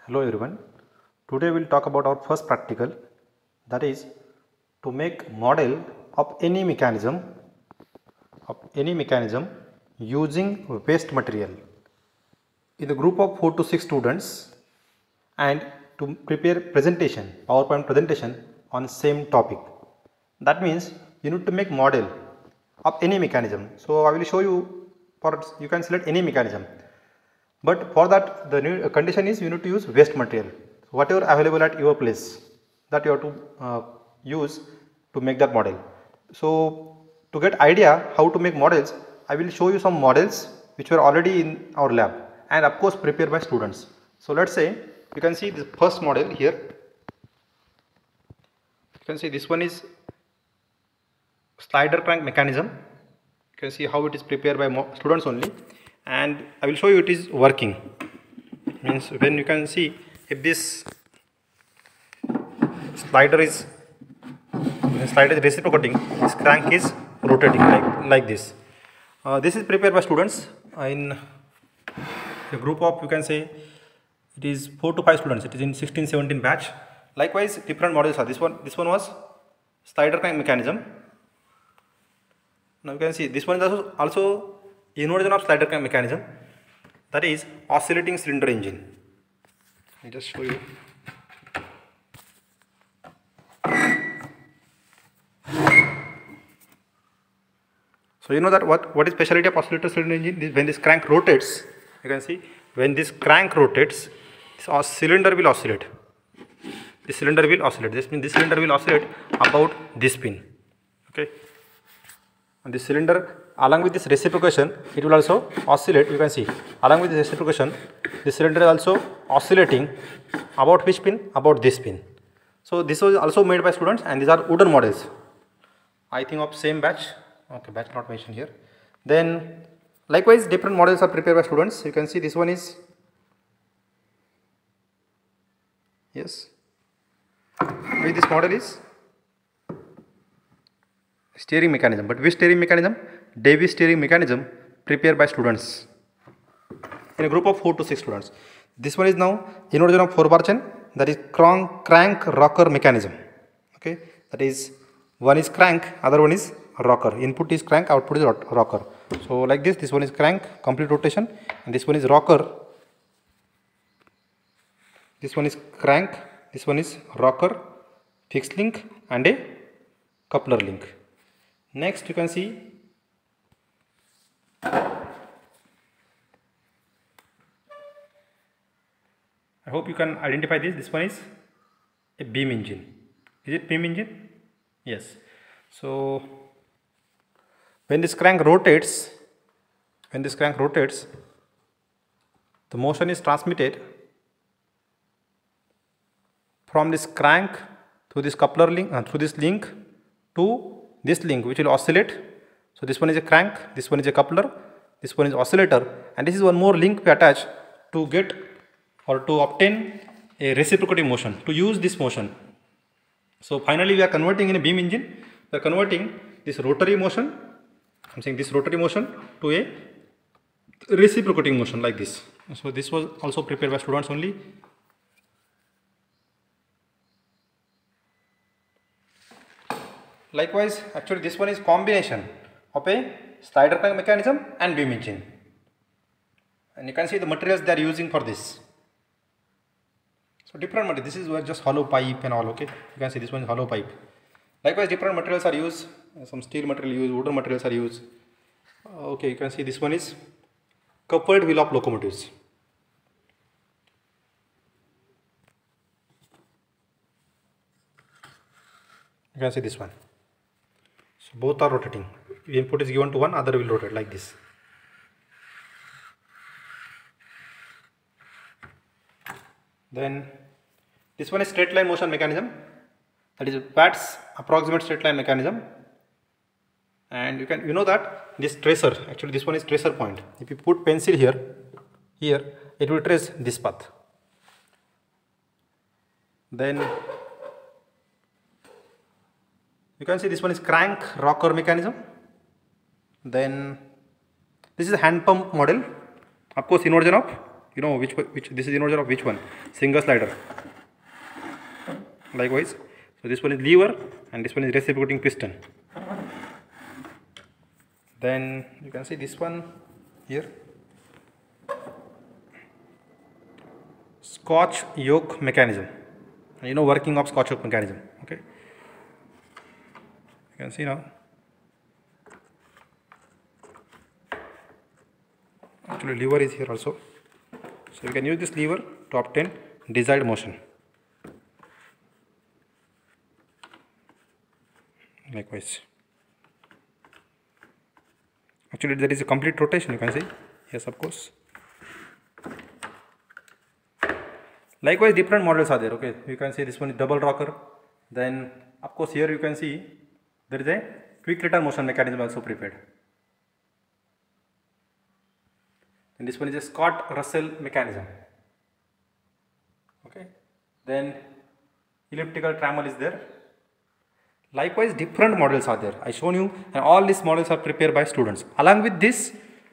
Hello everyone. Today we will talk about our first practical, that is to make model of any mechanism using waste material in the group of 4 to 6 students and to prepare presentation, PowerPoint presentation on same topic. That means you need to make model of any mechanism. So I will show you, for you can select any mechanism. But for that the new condition is you need to use waste material, whatever available at your place, that you have to use to make that model. So to get idea how to make models, I will show you some models which were already in our lab and of course prepared by students. So let's say you can see the first model here. You can see this one is slider crank mechanism. You can see how it is prepared by students only, and I will show you it is working. Means when you can see, if this slider is reciprocating, this crank is rotating like this. This is prepared by students in a group of, you can say it is 4 to 5 students. It is in 16-17 batch. Likewise different models are this one was slider crank mechanism. Now you can see this one is also inversion of slider crank mechanism, that is oscillating cylinder engine. Let me just show you. So you know that what is speciality of oscillator cylinder engine? When this crank rotates, you can see when this crank rotates, this cylinder will oscillate. This cylinder will oscillate. This means this cylinder will oscillate about this pin. Okay. And this cylinder, along with this reciprocation, it will also oscillate. You can see along with this reciprocation, this cylinder is also oscillating about which pin? About this pin. So this was also made by students, and these are wooden models, I think of same batch. Okay, batch not mentioned here. Then likewise different models are prepared by students. You can see this one is, yes, this model is steering mechanism. But which steering mechanism? Davis steering mechanism prepared by students in a group of 4 to 6 students. This one is now inversion of 4-bar chain, that is crank rocker mechanism. Okay, that is one is crank, other one is rocker. Input is crank, output is rocker. So like this one is crank, complete rotation, and this one is rocker. This one is crank, this one is rocker, fixed link and a coupler link. Next you can see I hope you can identify this. This one is a beam engine. Is it beam engine? Yes. So when this crank rotates, the motion is transmitted from this crank through this coupler link, through this link to this link, which will oscillate. So this one is a crank, this one is a coupler, this one is oscillator, and this is one more link we attach to get or to obtain a reciprocating motion, to use this motion. So finally we are converting in a beam engine, we are converting this rotary motion, I am saying this rotary motion, to a reciprocating motion like this. So this was also prepared by students only. Likewise, actually this one is combination of a slider crank mechanism and beam engine, and you can see the materials they are using for this. So different materials. This is just hollow pipe and all. Okay, you can see this one is hollow pipe. Likewise different materials are used, some steel material used, wooden materials are used. Okay, you can see this one is coupled wheel of locomotives. You can see this one. So both are rotating. Input is given to one, other will rotate like this. Then this one is straight line motion mechanism, that is Watt's approximate straight line mechanism. And you know that this tracer, actually this one is tracer point. If you put pencil here, it will trace this path. Then you can see this one is crank rocker mechanism. Then this is a hand pump model, of course inversion of You know which this is inversion of which one? Single slider. Likewise, so this one is lever and this one is reciprocating piston. Then you can see this one here, Scotch yoke mechanism. You know working of Scotch yoke mechanism. Okay, you can see now. Actually, lever is here also, so we can use this lever to obtain desired motion. Likewise, actually there is a complete rotation, you can see. Yes, of course. Likewise, different models are there. Okay, you can see this one is double rocker. Then of course here you can see there is a quick return motion mechanism also prepared. And this one is a Scott Russell mechanism. Okay, then elliptical trammel is there. Likewise, different models are there. I shown you, and all these models are prepared by students. Along with this,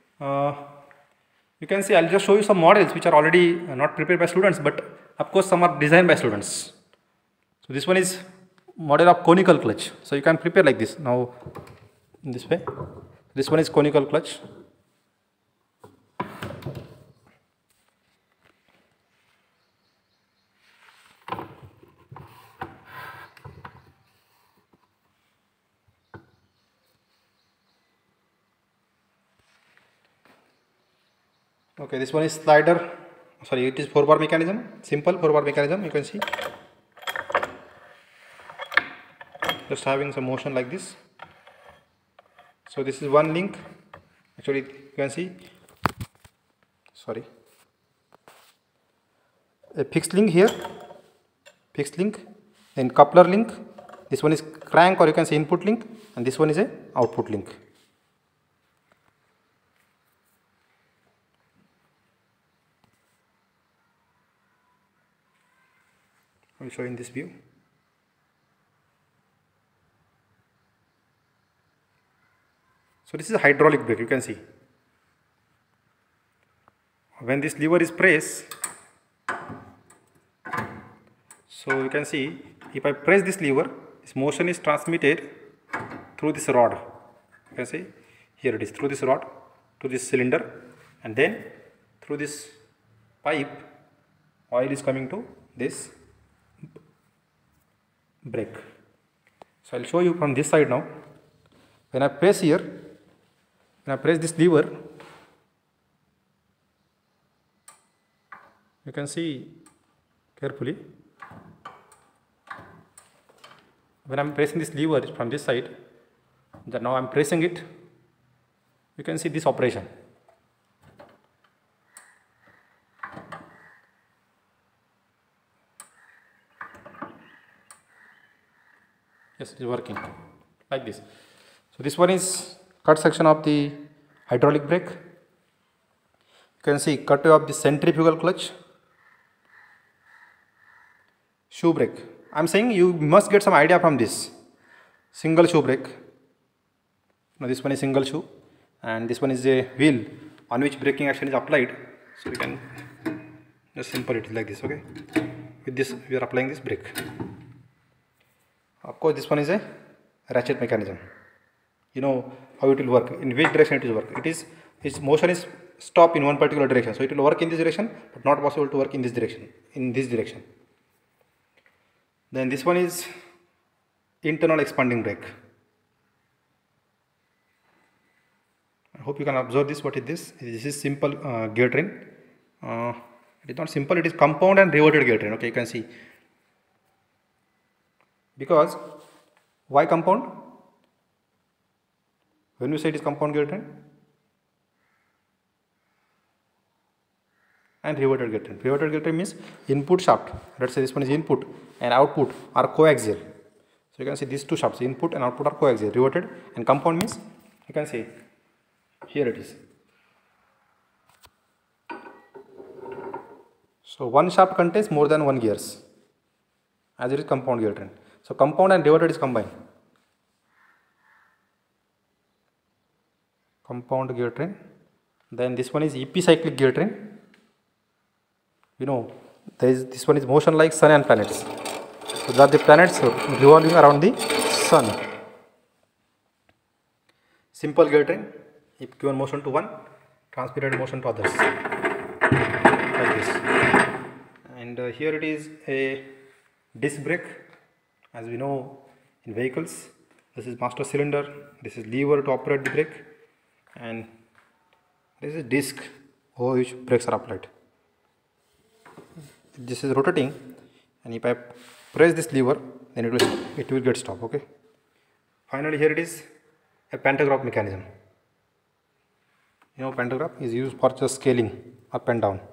you can see I'll just show you some models which are already not prepared by students, but of course some are designed by students. So this one is model of conical clutch. So you can prepare like this. Now in this way, this one is conical clutch. Okay, this one is slider. Sorry, it is 4-bar mechanism. Simple 4-bar mechanism. You can see, just having some motion like this. So this is one link. Actually, you can see. Sorry, a fixed link here. Fixed link. Then coupler link. This one is crank, or you can say input link, and this one is a output link. I will show in this view. So this is a hydraulic brake, you can see. When this lever is pressed, so you can see, if I press this lever, this motion is transmitted through this rod. You can see, here it is, through this rod to this cylinder, and then through this pipe, oil is coming to this brake. So I will show you from this side now. When I press here, when I press this lever, you can see carefully. When I am pressing this lever from this side, then now I am pressing it, you can see this operation. Yes, it is working like this. So this one is cut section of the hydraulic brake. You can see cut of the centrifugal clutch. Shoe brake. I am saying you must get some idea from this. Single shoe brake. Now this one is single shoe, and this one is a wheel on which braking action is applied. So we can just simple it like this. Okay. With this we are applying this brake. Of course, this one is a ratchet mechanism. You know how it will work, in which direction it will work. Its motion is stop in one particular direction, so it will work in this direction, but not possible to work in this direction. Then this one is internal expanding brake. I hope you can observe this. What is this? This is simple gear train. It is not simple, it is compound and reverted gear train. Okay, you can see. Because why compound? When we say it is compound gear train and reverted gear train. Reverted gear train means input shaft. Let's say this one is input and output are coaxial. So you can see these two shafts, input and output, are coaxial. Reverted and compound means, you can see here it is. So one shaft contains more than one gears, as it is compound gear train. So compound and reverted is combined. Compound gear train. Then this one is epicyclic gear train. you know, this one is motion like sun and planets. So that the planets revolving around the sun. Simple gathering, if given motion to one, transmitted motion to others, like this. And here it is a disc brake, as we know in vehicles. This is master cylinder, this is lever to operate the brake, and this is disc over which brakes are applied. This is rotating, and if I press this lever, then it will get stopped. Okay. Finally, here it is a pantograph mechanism. You know, pantograph is used for just scaling up and down.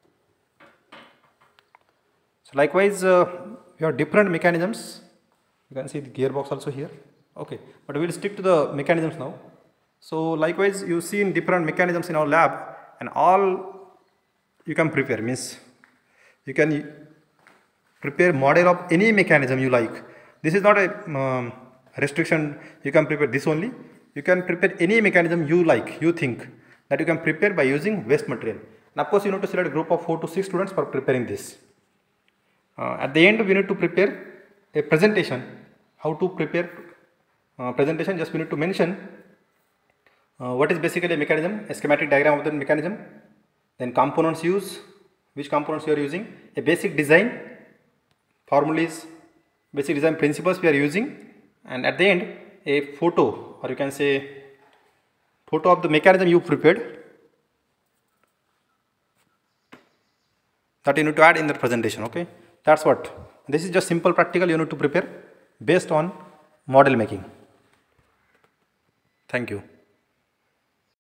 So likewise, we have different mechanisms. You can see the gearbox also here. Okay, but we will stick to the mechanisms now. So likewise, you see in different mechanisms in our lab, and all you can prepare, means you can prepare model of any mechanism you like. This is not a restriction, you can prepare this only. You can prepare any mechanism you like, you think, that you can prepare by using waste material. And of course, you need to select a group of 4 to 6 students for preparing this. At the end, we need to prepare a presentation. How to prepare presentation? Just we need to mention what is basically a mechanism, a schematic diagram of the mechanism, then components used, which components you are using, a basic design, formulas, basic design principles we are using, and at the end a photo, or you can say photo of the mechanism you prepared, that you need to add in the presentation. Okay, that's what. This is just simple practical you need to prepare based on model making. Thank you.